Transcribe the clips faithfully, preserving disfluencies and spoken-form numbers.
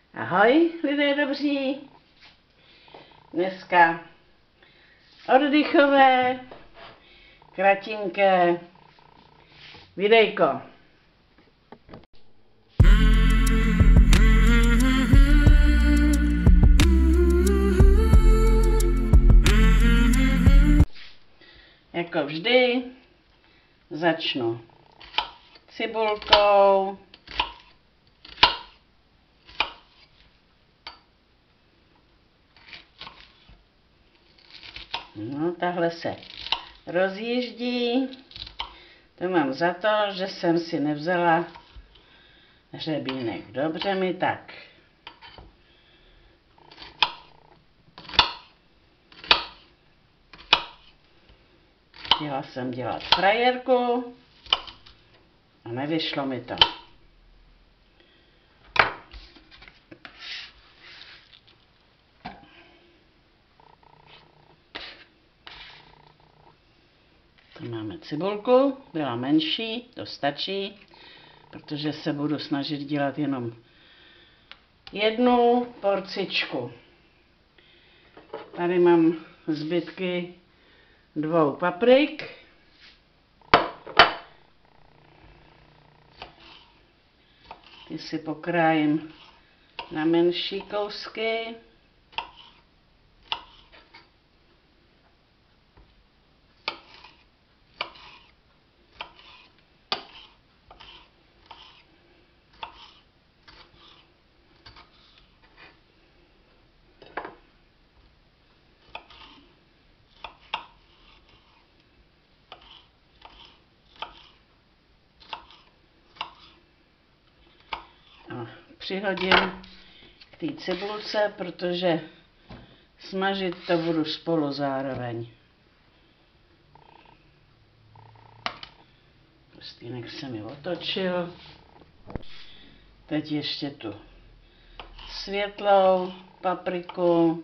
Ahoj, lidé dobří. Dneska oddychové, kratinké videjko. Jako vždy začnu cibulkou. No, tahle se rozjíždí. To mám za to, že jsem si nevzala hřebínek. Dobře mi tak. Chtěla jsem dělat frajerku a nevyšlo mi to. Máme cibulku, byla menší, to stačí, protože se budu snažit dělat jenom jednu porcičku. Tady mám zbytky dvou paprik. Ty si pokrájím na menší kousky. Přihodím k té cibulce, protože smažit to budu spolu zároveň. Prstýnek se mi otočil. Teď ještě tu světlou papriku.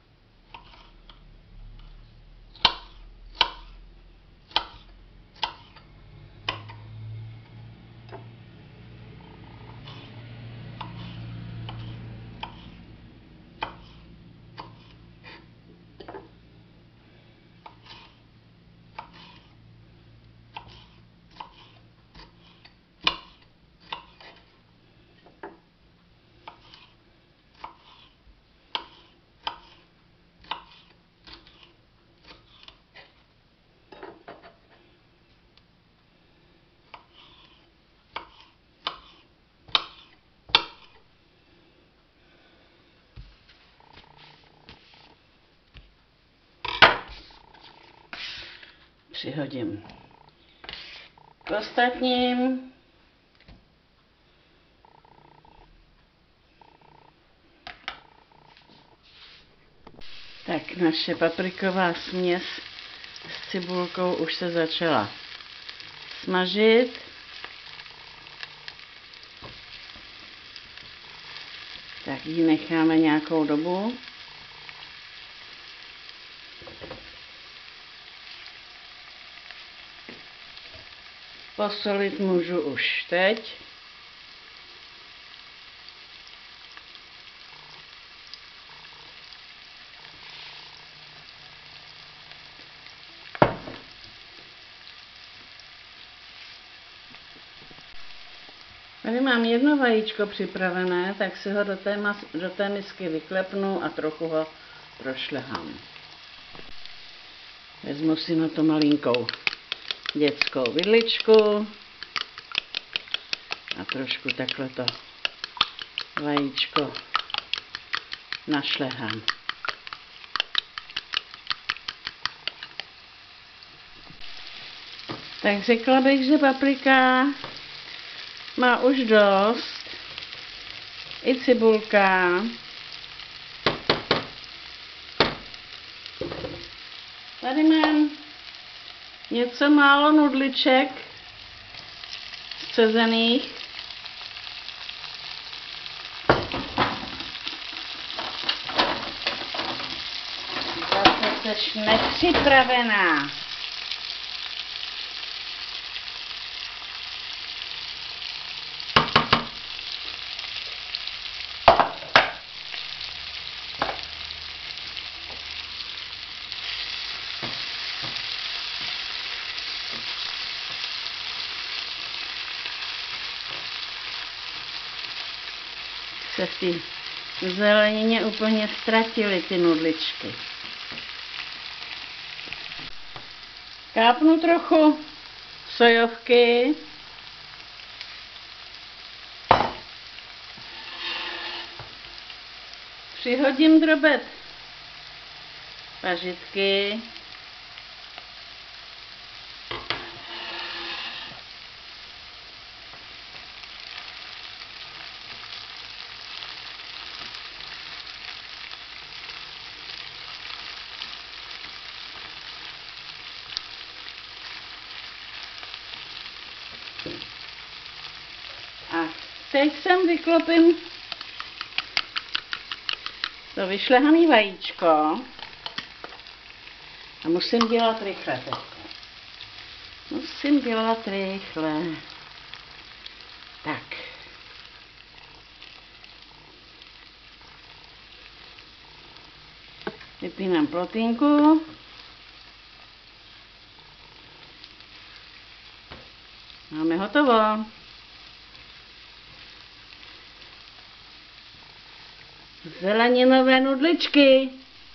Přihodím k ostatním. Tak naše papriková směs s cibulkou už se začala smažit. Tak ji necháme nějakou dobu. Posolit můžu už teď. Tady mám jedno vajíčko připravené, tak si ho do té, mas, do té misky vyklepnu a trochu ho prošlehám. Vezmu si na to malinkou dětskou vidličku a trošku takhle to vajíčko našlehám. Tak řekla bych, že paprika má už dost, i cibulka. Tady mám něco málo nudliček střezených. Zase jsi nepřipravená. se v té zelenině úplně ztratily ty nudličky. Kápnu trochu sojovky. Přihodím drobec pařitky. A teď sem vyklopím to vyšlehané vajíčko a musím dělat rychle teď. Musím dělat rychle. Tak. Vypínám plotínku. Máme hotovo. Zeleninové nudličky.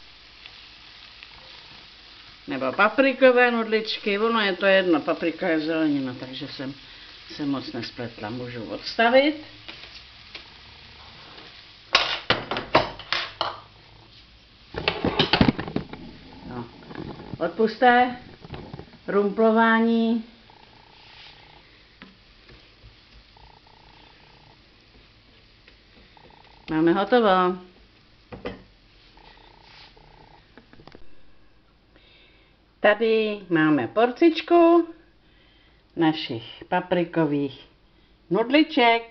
Nebo paprikové nudličky. Ono je to jedno, paprika je zelenina, takže jsem se moc nespletla. Můžu odstavit. No. Odpusťte rumplování. Máme hotovo. Tady máme porcičku našich paprikových nudliček.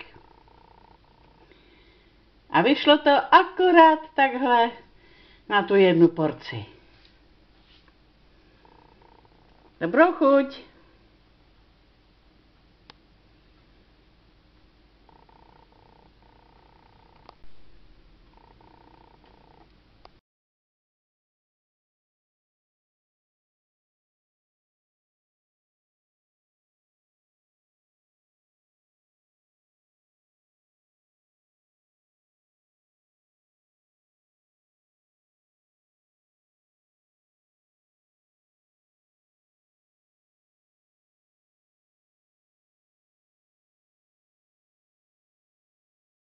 A vyšlo to akorát takhle na tu jednu porci. Dobrou chuť!